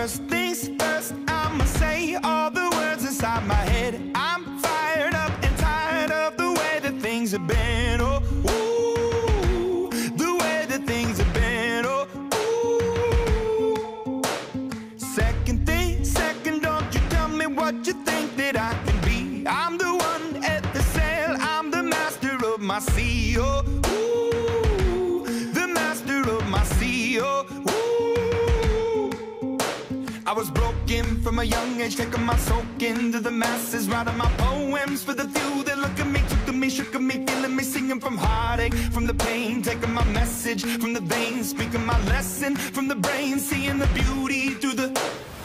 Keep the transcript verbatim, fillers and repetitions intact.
First things first, I'ma say all the words inside my head. I'm fired up and tired of the way that things have been. Oh, ooh, the way that things have been. Oh, ooh. Second thing, second, don't you tell me what you think that I can be. I'm the one at the sail, I'm the master of my sea. Oh, ooh, the master of my sea. Oh, ooh. I was broken from a young age, taking my soak into the masses, writing my poems for the few that look at me, took to me, shook at me, feeling me, singing from heartache, from the pain, taking my message from the veins, speaking my lesson from the brain, seeing the beauty through the